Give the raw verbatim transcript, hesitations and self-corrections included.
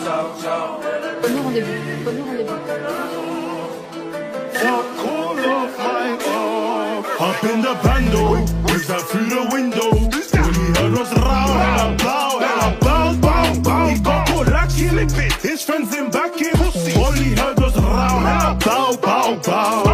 Premier rendez-vous. Premier rendez-vous. Up in the bando, with that through the window. All he heard was row, and a bow, and a bow, bow, bow. He got caught like in it, his friends in back in. All he heard was row, and a bow, bow, bow.